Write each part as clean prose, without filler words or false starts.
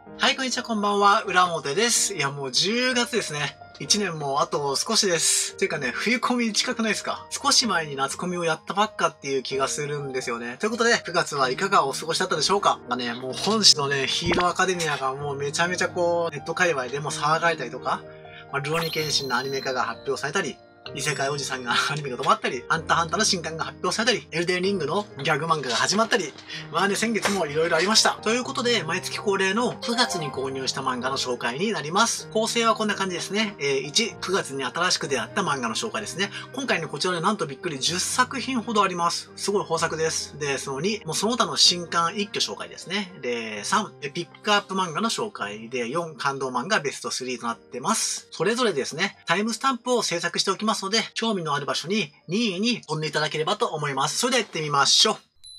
はい、こんにちは、こんばんは。浦本です。いや、もう10月ですね。1年もあと少しです。ていうかね、冬コミ近くないですか？少し前に夏コミをやったばっかっていう気がするんですよね。ということで、9月はいかがお過ごしだったでしょうか？もう本誌のね、ヒーローアカデミアがもうめちゃめちゃネット界隈でも騒がれたりとか、ルロニケンシンのアニメ化が発表されたり、異世界おじさんがアニメが止まったり、ハンターハンターの新刊が発表されたり、エルデンリングのギャグ漫画が始まったり、先月も色々ありました。ということで、毎月恒例の9月に購入した漫画の紹介になります。構成はこんな感じですね。1、9月に新しく出会った漫画の紹介ですね。今回ね、こちらでなんとびっくり10作品ほどあります。すごい豊作です。で、その2、もうその他の新刊一挙紹介ですね。で、3、ピックアップ漫画の紹介。で、4、感動漫画ベスト3となってます。それぞれですね、タイムスタンプを制作しておきますので、興味のある場所に任意に飛んでいただければと思います。それでは行ってみましょ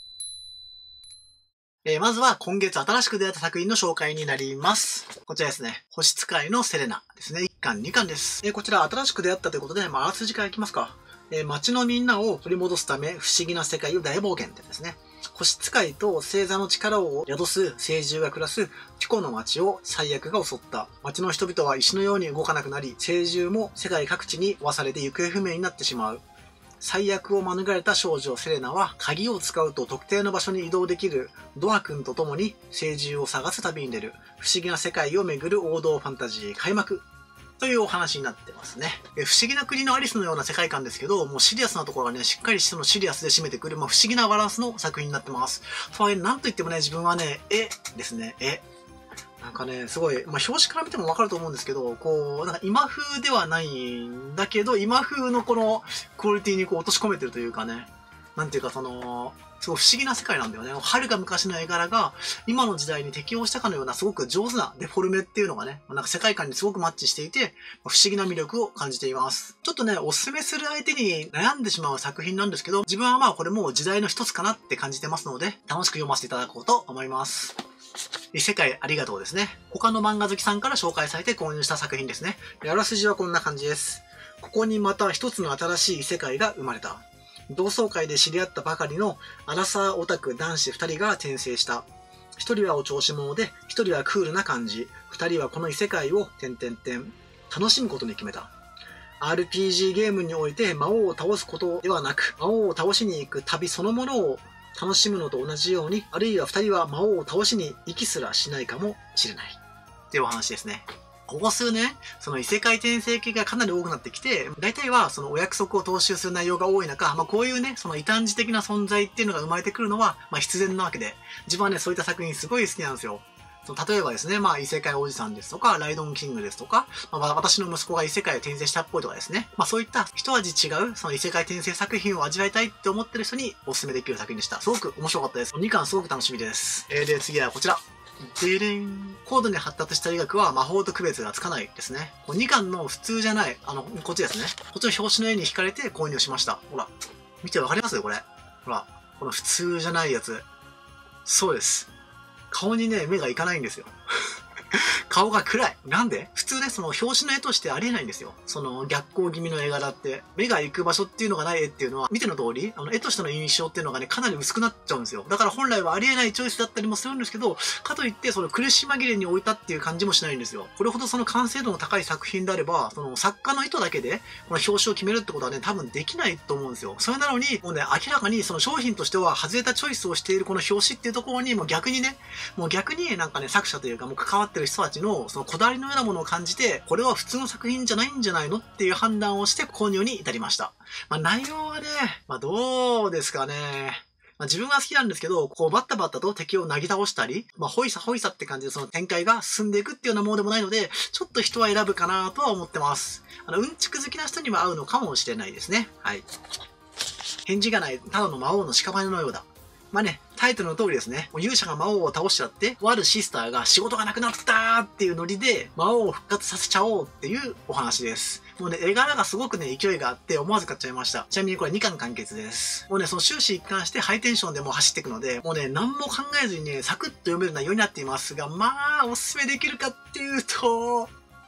う。まずは今月新しく出会った作品の紹介になります。こちらですね。星使いのセレナですね。1巻2巻です。こちら新しく出会ったということで、あらすじからいきますか。街のみんなを取り戻すため不思議な世界を大冒険ってですね。星使いと星座の力を宿す聖獣が暮らすピコの町を災厄が襲った。町の人々は石のように動かなくなり、聖獣も世界各地に追わされて行方不明になってしまう。最悪を免れた少女セレナは鍵を使うと特定の場所に移動できるドア君と共に聖獣を探す旅に出る不思議な世界を巡る王道ファンタジー開幕というお話になってますね。不思議な国のアリスのような世界観ですけど、もうシリアスなところがね、しっかりそのシリアスで締めてくる、不思議なバランスの作品になってます。なんといってもね、自分はね、ですね、なんかね、すごい、表紙から見てもわかると思うんですけど、なんか今風ではないんだけど、今風のこのクオリティに落とし込めてるというかね、なんていうかすごい不思議な世界なんだよね。遥か昔の絵柄が今の時代に適応したかのようなすごく上手なデフォルメっていうのがね、なんか世界観にすごくマッチしていて、不思議な魅力を感じています。ちょっとね、おすすめする相手に悩んでしまう作品なんですけど、自分はこれも時代の一つかなって感じてますので、楽しく読ませていただこうと思います。異世界ありがとうですね。他の漫画好きさんから紹介されて購入した作品ですね。あらすじはこんな感じです。ここにまた一つの新しい異世界が生まれた。同窓会で知り合ったばかりのアラサーオタク男子2人が転生した。1人はお調子者で、1人はクールな感じ。2人はこの異世界を楽しむことに決めた。RPG ゲームにおいて魔王を倒すことではなく、魔王を倒しに行く旅そのものを楽しむのと同じように、あるいは2人は魔王を倒しに行きすらしないかもしれない。っていうお話ですね。ここ数年、その異世界転生系がかなり多くなってきて、大体はそのお約束を踏襲する内容が多い中、こういうね、その異端児的な存在っていうのが生まれてくるのは、必然なわけで、自分はね、そういった作品すごい好きなんですよ。例えばですね、異世界おじさんですとか、ライドンキングですとか、私の息子が異世界を転生したっぽいとかですね、そういった一味違う、その異世界転生作品を味わいたいって思ってる人にお勧めできる作品でした。すごく面白かったです。2巻すごく楽しみです。で、次はこちら。でれん。高度に発達した医学は魔法と区別がつかないですね。2巻の普通じゃない、こっちですね。こっちの表紙の絵に惹かれて購入しました。ほら。見てわかりますよ、これ。ほら。この普通じゃないやつ。そうです。顔にね、目がいかないんですよ。顔が暗い。なんで？普通ね、その表紙の絵としてありえないんですよ。その逆光気味の絵柄って、目が行く場所っていうのがない絵っていうのは、見ての通り、絵としての印象っていうのがね、かなり薄くなっちゃうんですよ。だから本来はありえないチョイスだったりもするんですけど、かといって、その苦し紛れに置いたっていう感じもしないんですよ。これほどその完成度の高い作品であれば、その作家の意図だけで、この表紙を決めるってことはね、多分できないと思うんですよ。それなのに、もうね、明らかにその商品としては外れたチョイスをしているこの表紙っていうところに、もう逆になんかね、作者というかもう関わってる人たちのそのこだわりのようなものを感じて、これは普通の作品じゃないんじゃないのっていう判断をして購入に至りました。内容はね、どうですかね。自分は好きなんですけど、バッタバッタと敵をなぎ倒したり、ホイサホイサって感じでその展開が進んでいくっていうようなものでもないので、ちょっと人は選ぶかなとは思ってます。うんちく好きな人には合うのかもしれないですね。はい。返事がない、ただの魔王の屍のようだ。タイトルの通りですね。勇者が魔王を倒しちゃって、とあるシスターが仕事がなくなったーっていうノリで、魔王を復活させちゃおうっていうお話です。もうね、絵柄がすごくね、勢いがあって思わず買っちゃいました。ちなみにこれ2巻完結です。もうね、その終始一貫してハイテンションでもう走っていくので、もうね、何も考えずにね、サクッと読める内容になっていますが、おすすめできるかっていうと、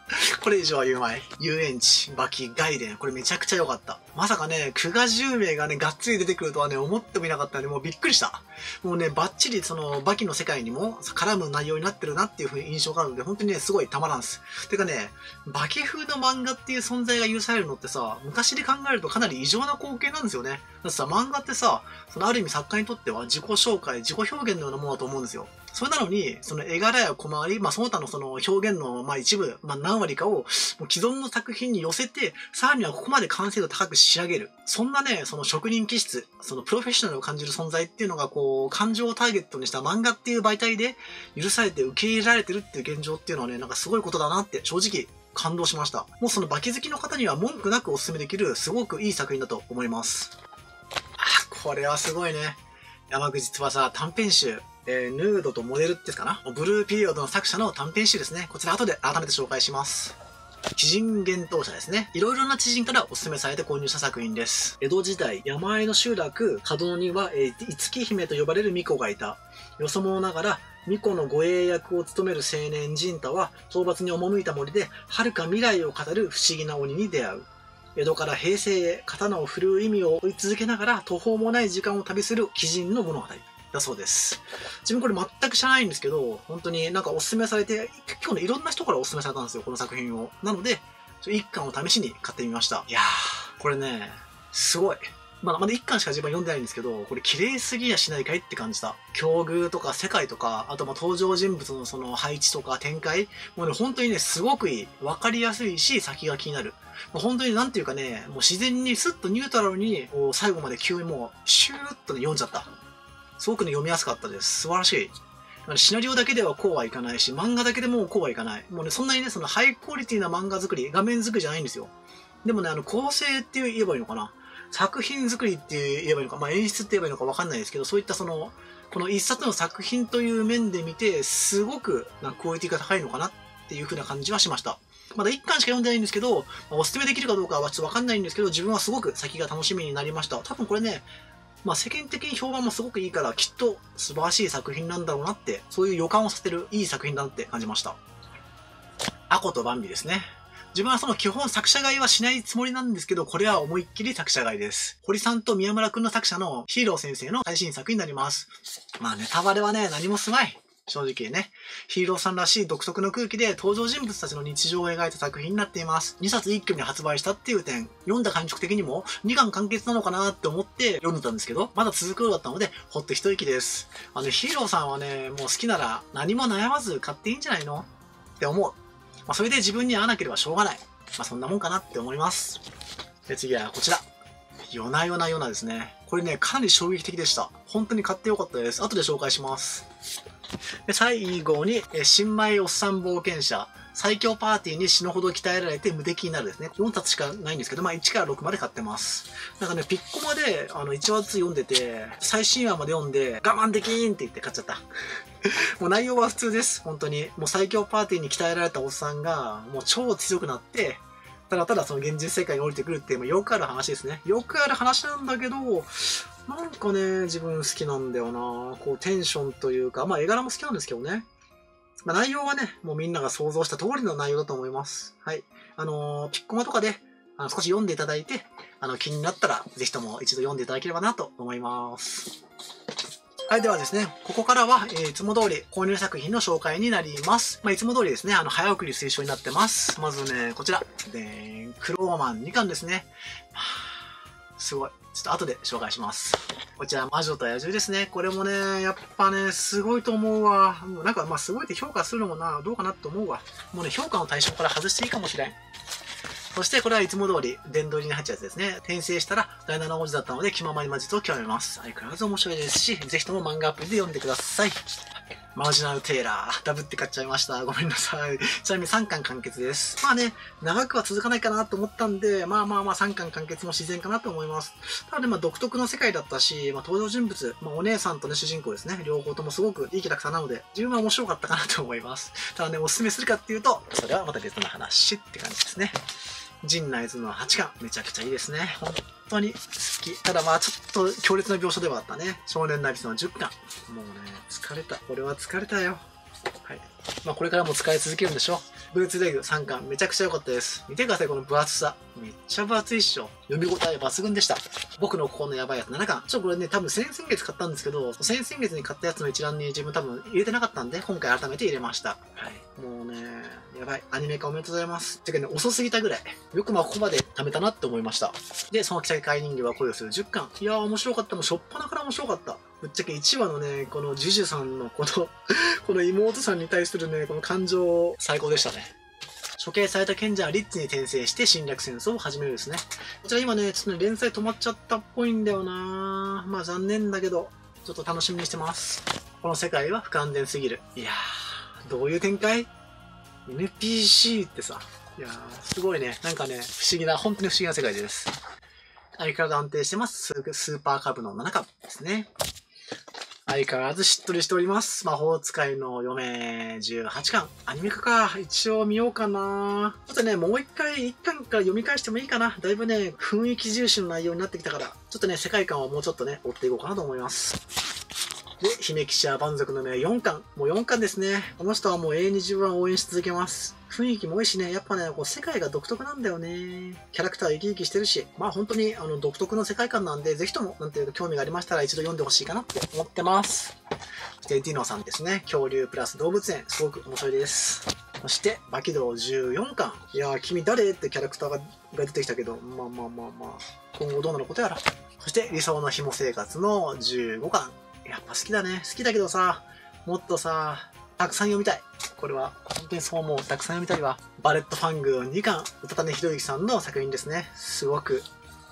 これ以上は言うまい。遊園地、バキ、外伝。これめちゃくちゃ良かった。まさかね、久我10名がね、がっつり出てくるとはね、思ってもいなかったんで、もうびっくりした。もうね、バッチリその、バキの世界にも絡む内容になってるなっていう風に印象があるので、本当にね、すごいたまらんす。てかね、バキ風の漫画っていう存在が許されるのってさ、昔で考えるとかなり異常な光景なんですよね。だってさ、漫画ってさ、そのある意味作家にとっては自己紹介、自己表現のようなものだと思うんですよ。それなのに、その絵柄や小回り、その他のその表現の一部、何割かをもう既存の作品に寄せて、さらにはここまで完成度高く仕上げる。そんなね、その職人気質、そのプロフェッショナルを感じる存在っていうのがこう、感情をターゲットにした漫画っていう媒体で許されて受け入れられてるっていう現状っていうのはね、なんかすごいことだなって正直感動しました。もうそのバキ好きの方には文句なくお勧めできるすごくいい作品だと思います。これはすごいね。山口翼短編集。ヌードとモデルですかな、ブルーピリオドの作者の短編集ですね。こちら後で改めて紹介します。知人幻冬舎ですね。いろいろな知人からお勧めされて購入した作品です。江戸時代、山あいの集落、門には、五木姫と呼ばれる巫女がいた。よそ者ながら、巫女の護衛役を務める青年陣太は、討伐に赴いた森で、遥か未来を語る不思議な鬼に出会う。江戸から平成へ刀を振るう意味を追い続けながら途方もない時間を旅する奇人の物語だそうです。自分これ全く知らないんですけど、本当になんかおすすめされて、今日ね、いろんな人からおすすめされたんですよ、この作品を。なので、一巻を試しに買ってみました。いやー、これね、すごい。まだ一巻しか自分は読んでないんですけど、これ綺麗すぎやしないかいって感じた。境遇とか世界とか、あと登場人物のその配置とか展開、もうね、本当にね、すごくいい。わかりやすいし、先が気になる。本当になんていうかね、もう自然にスッとニュートラルに、最後まで急にもう、シューッとね、読んじゃった。すごくね、読みやすかったです。素晴らしい。シナリオだけではこうはいかないし、漫画だけでもこうはいかない。もうね、そんなにね、そのハイクオリティな漫画作り、画面作りじゃないんですよ。でもね、構成って言えばいいのかな。作品作りって言えばいいのか、演出って言えばいいのかわかんないですけど、そういったその、この一冊の作品という面で見て、すごくクオリティが高いのかなっていう風な感じはしました。まだ1巻しか読んでないんですけど、おすすめできるかどうかはちょっとわかんないんですけど、自分はすごく先が楽しみになりました。多分これね、世間的に評判もすごくいいから、きっと素晴らしい作品なんだろうなって、そういう予感をさせてるいい作品だなって感じました。アコとバンビですね。自分はその基本作者買いはしないつもりなんですけど、これは思いっきり作者買いです。堀さんと宮村くんの作者のヒーロー先生の最新作になります。ネタバレはね、何もすまい。正直ね、ヒーローさんらしい独特の空気で登場人物たちの日常を描いた作品になっています。2冊一挙に発売したっていう点、読んだ感触的にも2巻完結なのかなって思って読んでたんですけど、まだ続くようだったので、ほっと一息です。ヒーローさんはね、もう好きなら何も悩まず買っていいんじゃないのって思う。それで自分に合わなければしょうがない。そんなもんかなって思います。で、次はこちら。夜な夜な夜なですね。これね、かなり衝撃的でした。本当に買ってよかったです。後で紹介します。で、最後に、新米おっさん冒険者。最強パーティーに死ぬほど鍛えられて無敵になるですね。4冊しかないんですけど、1から6まで買ってます。なんかね、ピッコマで、1話ずつ読んでて、最新話まで読んで、我慢できーんって言って買っちゃった。もう内容は普通です。本当に。もう最強パーティーに鍛えられたおっさんが、もう超強くなって、ただただその現実世界に降りてくるっていう、よくある話ですね。よくある話なんだけど、なんかね、自分好きなんだよな。こうテンションというか、絵柄も好きなんですけどね。内容はね、もうみんなが想像した通りの内容だと思います。はい。ピッコマとかで、少し読んでいただいて、気になったら、ぜひとも一度読んでいただければなと思います。はい、ではですね、ここからは、いつも通り購入作品の紹介になります。いつも通りですね、早送り推奨になってます。まずね、こちら。クローマン2巻ですね。すごい。ちょっと後で紹介します。こちら、魔女と野獣ですね。これもね、やっぱね、すごいと思うわ。なんか、すごいって評価するのもな、どうかなって思うわ。もうね、評価の対象から外していいかもしれん。そしてこれはいつも通り殿堂入りに入っちゃうやつですね。転生したら第7文字だったので気ままに魔術を極めます。相変わらず面白いですし、ぜひとも漫画アプリで読んでください。マージナルテイラー、ダブって買っちゃいました。ごめんなさい。ちなみに3巻完結です。長くは続かないかなと思ったんで、3巻完結も自然かなと思います。ただね、独特の世界だったし、登場人物、お姉さんとね、主人公ですね。両方ともすごくいいキャラクターなので、自分は面白かったかなと思います。ただね、おすすめするかっていうと、それはまた別の話って感じですね。陣内図の8巻、めちゃくちゃいいですね。本当に好き。ただちょっと強烈な描写ではあったね。少年ナビスの10巻。もうね、疲れた。これは疲れたよ。はい。 まあこれからも使い続けるんでしょ。ブーツレグ3巻めちゃくちゃ良かったです。見てください、この分厚さ。めっちゃ分厚いっしょ。読み応え抜群でした。僕の心のやばいやつ7巻。これね、多分先々月買ったんですけど、先々月に買ったやつの一覧に自分多分入れてなかったんで、今回改めて入れました。はい。もうね、やばい。アニメ化おめでとうございます。てかね、遅すぎたぐらい。よくまあここまで貯めたなって思いました。で、その世界人形は恋をする10巻。いやー面白かった。もうしょっぱなから面白かった。ぶっちゃけ1話のね、このジュジュさんのこの妹さんに対するね、この感情、最高でしたね。処刑された賢者はリッツに転生して侵略戦争を始めるですね。こちら今ね、ちょっと連載止まっちゃったっぽいんだよな。まあ残念だけど、ちょっと楽しみにしてます。この世界は不完全すぎる。いやー、どういう展開？ NPC ってさ、いやー、すごいね。なんかね、不思議な、本当に不思議な世界です。相変わらず安定してます。スーパーカブの7巻ですね。相変わらずしっとりしております。魔法使いの嫁18巻。アニメ化か。一応見ようかな。ちょっとね、もう一回1巻から読み返してもいいかな。だいぶね、雰囲気重視の内容になってきたから、ちょっとね、世界観をもうちょっとね、追っていこうかなと思います。で、姫騎士は蛮族の目4巻。もう4巻ですね。この人はもう永遠に自分は応援し続けます。雰囲気も多いしね、やっぱね、こう世界が独特なんだよね。キャラクター生き生きしてるし、まあ本当に独特の世界観なんで、ぜひとも、なんていうか興味がありましたら一度読んでほしいかなって思ってます。そしてディノさんですね。恐竜プラス動物園、すごく面白いです。そして、バキドウ14巻。いやー、君誰ってキャラクターが出てきたけど、まあ、今後どうなることやら。そして、理想の紐生活の15巻。やっぱ好きだね。好きだけどさ、もっとさ、たくさん読みたい。これは、本当にそう思う。たくさん読みたいわ。バレットファング2巻、歌種博之さんの作品ですね。すごく、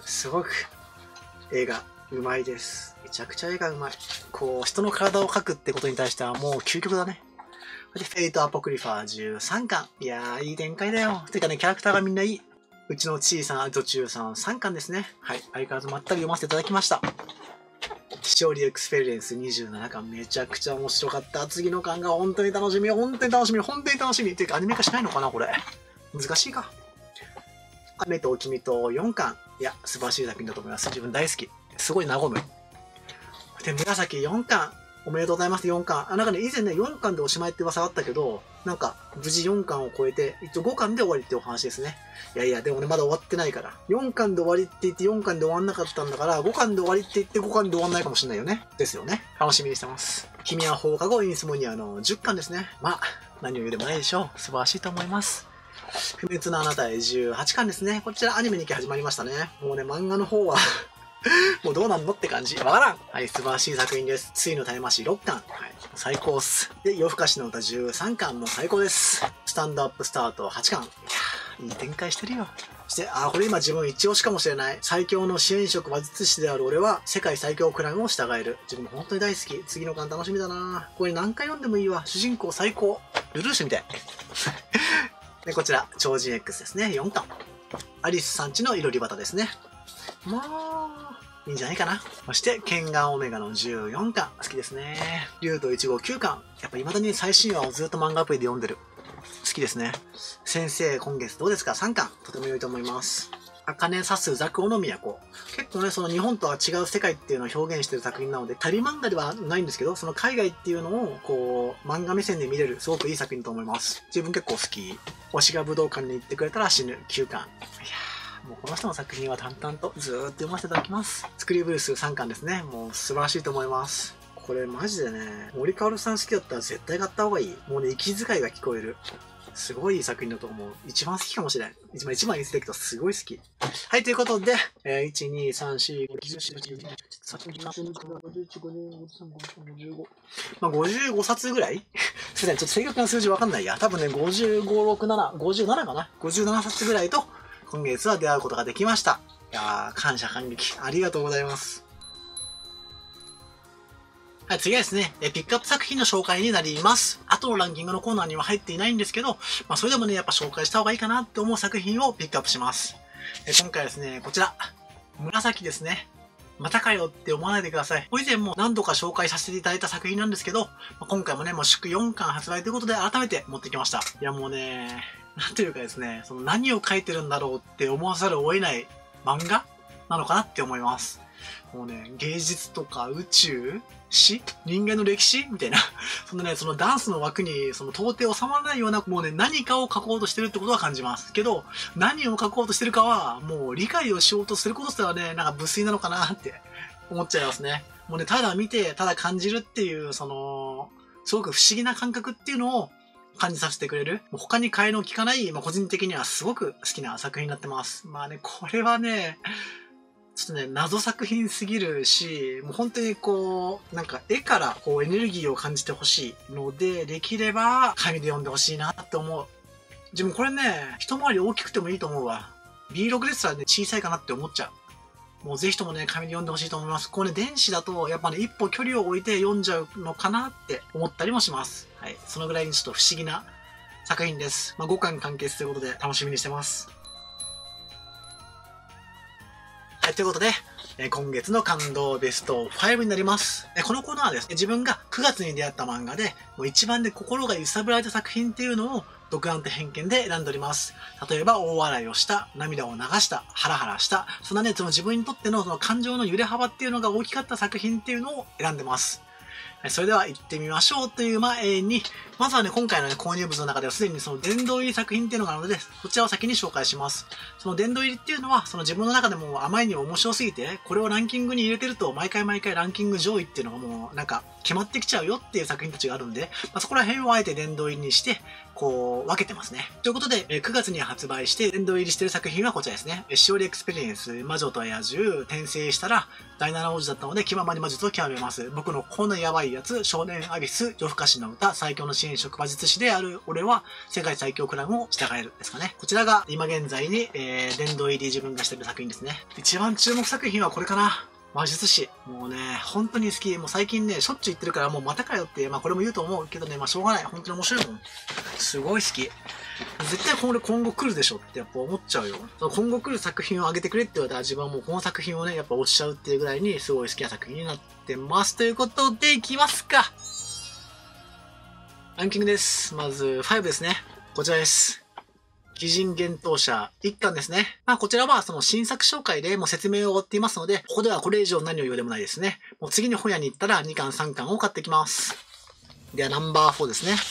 映画、うまいです。めちゃくちゃ絵がうまい。こう、人の体を描くってことに対してはもう究極だね。で、フェイトアポクリファー13巻。いやー、いい展開だよ。てかね、キャラクターがみんないい。うちの小さな途中さん3巻ですね。はい。相変わらずまったり読ませていただきました。勝利エクスペリエンス27巻めちゃくちゃ面白かった。次の巻が本当に楽しみ。本当に楽しみ。ていうかアニメ化しないのかなこれ。難しいか。雨と君と4巻。いや、素晴らしい作品だと思います。自分大好き。すごい和む。で、紫4巻。おめでとうございます、4巻。なんかね、以前ね、4巻でおしまいって噂があったけど、なんか、無事4巻を超えて、一応5巻で終わりってお話ですね。いや、でもね、まだ終わってないから。4巻で終わりって言って4巻で終わんなかったんだから、5巻で終わりって言って5巻で終わんないかもしれないよね。ですよね。楽しみにしてます。君は放課後インスモニアの10巻ですね。まあ、何を言うでもないでしょう。素晴らしいと思います。不滅のあなたへ18巻ですね。こちらアニメ2期始まりましたね。もうね、漫画の方はもうどうなんのって感じ。わからん。はい、素晴らしい作品です。ついのタイマシ6巻。はい、最高っす。で、夜更かしの歌13巻も最高です。スタンドアップスタート8巻。いやー、いい展開してるよ。そして、これ今自分一押しかもしれない。最強の支援職魔術師である俺は、世界最強クランを従える。自分本当に大好き。次の巻楽しみだな。これ何回読んでもいいわ。主人公最高。ルルーシュみたい。で、こちら、超人 X ですね。4巻。アリスさんちのいろり端ですね。まあ、いいんじゃないかな。そして、ケンガンオメガの14巻。好きですね。竜と1号9巻。やっぱ未だに最新話をずっと漫画アプリで読んでる。好きですね。先生、今月どうですか ?3 巻。とても良いと思います。茜指すザクオの都。結構ね、その日本とは違う世界っていうのを表現してる作品なので、旅漫画ではないんですけど、その海外っていうのを、こう、漫画目線で見れる、すごくいい作品だと思います。自分結構好き。推しが武道館に行ってくれたら死ぬ9巻。いやー、もうこの人の作品は淡々とずーっと読ませていただきます。スクリューブルース3巻ですね。もう素晴らしいと思います。これマジでね、森かおるさん好きだったら絶対買った方がいい。もうね、息遣いが聞こえる。すごいいい作品だと思う。一番好きかもしれん。一番いいけど、すごい好き。はい、ということで、1、2、3、4、5、6、7、8、9、まあ、55冊ぐらいすいません、ちょっと正確な数字わかんないや。多分ね、55、6、7、57かな ?57 冊ぐらいと、今月は出会うことができました。いやー、感謝感激。ありがとうございます。はい、次はですね、ピックアップ作品の紹介になります。後のランキングのコーナーには入っていないんですけど、まあ、それでもね、やっぱ紹介した方がいいかなって思う作品をピックアップします。今回はですね、こちら、紫ですね。またかよって思わないでください。以前も何度か紹介させていただいた作品なんですけど、今回もね、もう祝4巻発売ということで改めて持ってきました。いやもうね、なんというかですね、その何を書いてるんだろうって思わざるを得ない漫画なのかなって思います。 もうね、芸術とか宇宙史人間の歴史みたいな。そのね、そのダンスの枠に、その到底収まらないような、もうね、何かを書こうとしてるってことは感じます。けど、何を書こうとしてるかは、もう理解をしようとすることすらね、なんか無粋なのかなって思っちゃいますね。もうね、ただ見て、ただ感じるっていう、その、すごく不思議な感覚っていうのを感じさせてくれる。もう他に替えの利かない、個人的にはすごく好きな作品になってます。これはね、ちょっとね、謎作品すぎるし、もう本当になんか絵からエネルギーを感じてほしいので、できれば紙で読んでほしいなって思う。でもこれね、一回り大きくてもいいと思うわ。B6 ですらね、小さいかなって思っちゃう。もうぜひともね、紙で読んでほしいと思います。これね、電子だと、やっぱね、一歩距離を置いて読んじゃうのかなって思ったりもします。はい。そのぐらいにちょっと不思議な作品です。5巻完結ということで楽しみにしてます。はい、ということで、今月の感動ベスト5になります。このコーナーはですね、自分が9月に出会った漫画で、もう一番で心が揺さぶられた作品っていうのを、独断と偏見で選んでおります。例えば、大笑いをした、涙を流した、ハラハラした、そんなね、その自分にとってのその感情の揺れ幅っていうのが大きかった作品っていうのを選んでます。それでは行ってみましょうという前に、まずはね、今回のね、購入物の中ではすでにその殿堂入り作品っていうのがあるので、そちらを先に紹介します。その殿堂入りっていうのは、その自分の中でもあまりにも面白すぎて、これをランキングに入れてると、毎回ランキング上位っていうのがもう、なんか、決まってきちゃうよっていう作品たちがあるんで、そこら辺をあえて殿堂入りにして、分けてますね。ということで、9月に発売して殿堂入りしてる作品はこちらですね。しおりエクスペリエンス、魔女と野獣、転生したら、第7王子だったので、気ままに魔術を極めます。僕のこんなやばいやつ、少年アビス、夜更かしの歌、最強の支援職魔術師である俺は、世界最強クランを従えるですかね。こちらが今現在に、殿堂入り自分がしてる作品ですね。一番注目作品はこれかな。魔術師。もうね、本当に好き。もう最近ね、しょっちゅう言ってるから、もうまたかよって、これも言うと思うけどね、しょうがない。本当に面白いもん。すごい好き。絶対これ今後来るでしょってやっぱ思っちゃうよ。その今後来る作品をあげてくれって言われたら自分はもうこの作品をね、やっぱ推しちゃうっていうぐらいにすごい好きな作品になってます。ということで、いきますか。ランキングです。まず、5ですね。こちらです。鬼人幻冬舎1巻ですね。こちらはその新作紹介でもう説明を追っていますので、ここではこれ以上何を言うでもないですね。もう次に本屋に行ったら2巻3巻を買ってきます。ではナンバー4ですね。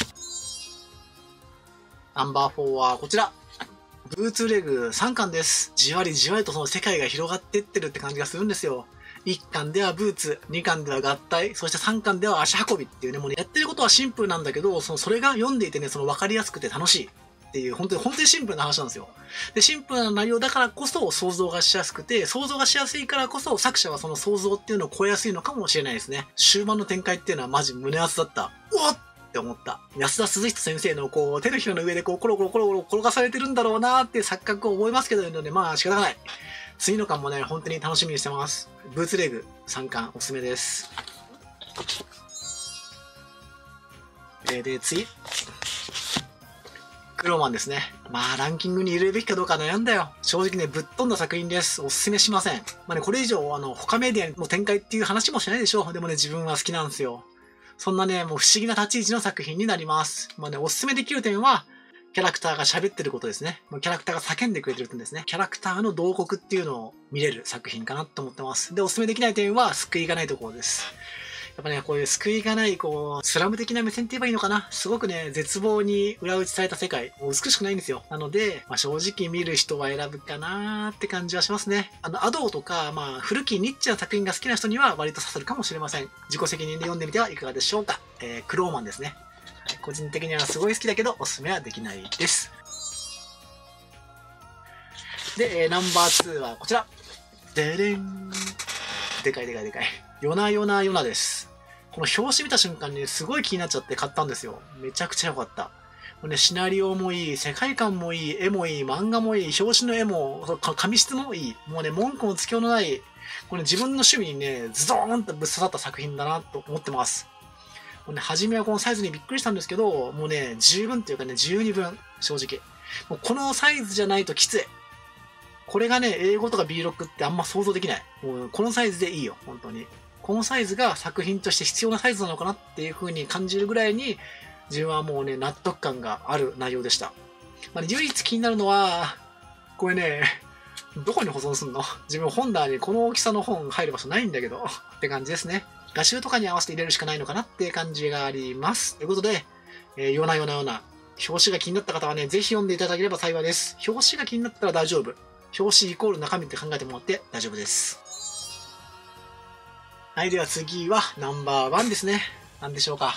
ナンバー4はこちら。ブーツレグ3巻です。じわりじわりとその世界が広がっていってるって感じがするんですよ。1巻ではブーツ、2巻では合体、そして3巻では足運びっていうね、もうね、やってることはシンプルなんだけど、それが読んでいてね、分かりやすくて楽しい。っていう、本当にシンプルな話なんですよ。で、シンプルな内容だからこそ想像がしやすくて、想像がしやすいからこそ作者はその想像っていうのを超えやすいのかもしれないですね。終盤の展開っていうのはマジ胸熱だった。うわっって思った。安田鈴人先生の手のひらの上でコロコロ転がされてるんだろうなーって錯覚を覚えますけどね、仕方がない。次の巻もね、本当に楽しみにしてます。ブーツレグ3巻おすすめです。で、次。クローマンですね。ランキングに入れるべきかどうか悩んだよ。正直ね、ぶっ飛んだ作品です。おすすめしません。これ以上、他メディアの展開っていう話もしないでしょう。でもね、自分は好きなんですよ。そんなね、もう不思議な立ち位置の作品になります。おすすめできる点は、キャラクターが喋ってることですね。キャラクターが叫んでくれてる点ですね。キャラクターの洞窟っていうのを見れる作品かなと思ってます。で、おすすめできない点は、救いがないところです。やっぱね、こういう救いがない、スラム的な目線って言えばいいのかな。すごくね、絶望に裏打ちされた世界、美しくないんですよ。なので、正直見る人は選ぶかなーって感じはしますね。アドーとか、古きニッチな作品が好きな人には割と刺さるかもしれません。自己責任で読んでみてはいかがでしょうか。クローマンですね。個人的にはすごい好きだけど、おすすめはできないです。で、ナンバー2はこちら。でれん。でかい。ヨナヨナヨナです。この表紙見た瞬間にすごい気になっちゃって買ったんですよ。めちゃくちゃ良かった。シナリオもいい、世界観もいい、絵もいい、漫画もいい、表紙の絵も、紙質もいい。もうね、文句もつきようのない、自分の趣味にね、ズドーンとぶっ刺さった作品だなと思ってます。初めはこのサイズにびっくりしたんですけど、もうね、十分というかね、十二分、正直。もうこのサイズじゃないときつい。これがね、英語とか B6 ってあんま想像できない。もうこのサイズでいいよ、本当に。このサイズが作品として必要なサイズなのかなっていう風に感じるぐらいに、自分はもうね、納得感がある内容でした。唯一気になるのは、これね、 どこに保存すんの？自分本棚にこの大きさの本入る場所ないんだけど。って感じですね。画集とかに合わせて入れるしかないのかなって感じがあります。ということで、よな、表紙が気になった方はね、ぜひ読んでいただければ幸いです。表紙が気になったら大丈夫。表紙イコール中身って考えてもらって大丈夫です。はい、では次はナンバー1ですね。何でしょうか。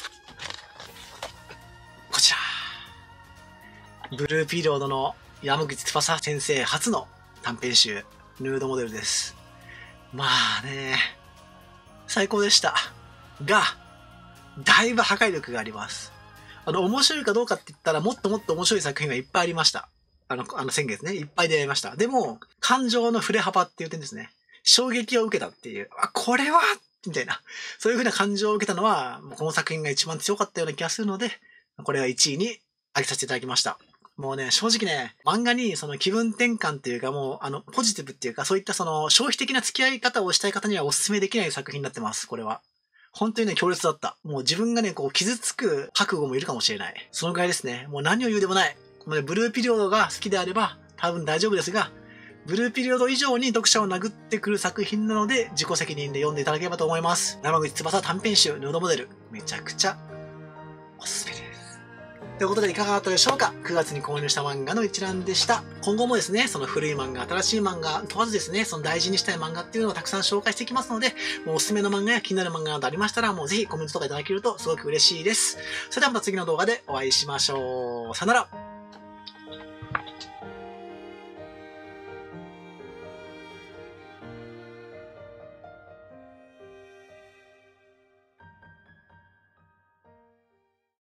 こちら。ブルーピリオドの山口翼先生初の短編集、ヌードモデルです。まあね、最高でした。が、だいぶ破壊力があります。面白いかどうかって言ったら、もっともっと面白い作品はいっぱいありました。先月ね、いっぱい出会いました。でも、感情の振れ幅っていう点ですね。衝撃を受けたっていう、これはみたいな。そういう風な感情を受けたのは、この作品が一番強かったような気がするので、これは1位に挙げさせていただきました。もうね、正直ね、漫画にその気分転換っていうかもう、ポジティブっていうか、そういったその消費的な付き合い方をしたい方にはお勧めできない作品になってます、これは。本当にね、強烈だった。もう自分がね、こう、傷つく覚悟もいるかもしれない。そのぐらいですね。もう何を言うでもない。もうね、ブルーピリオドが好きであれば、多分大丈夫ですが、ブルーピリオド以上に読者を殴ってくる作品なので、自己責任で読んでいただければと思います。山口翼短編集、ヌードモデル。めちゃくちゃ、おすすめです。ということでいかがだったでしょうか。9月に購入した漫画の一覧でした。今後もですね、その古い漫画、新しい漫画問わずですね、その大事にしたい漫画っていうのをたくさん紹介していきますので、もうおすすめの漫画や気になる漫画などありましたら、もうぜひコメントとかいただけるとすごく嬉しいです。それではまた次の動画でお会いしましょう。さよなら。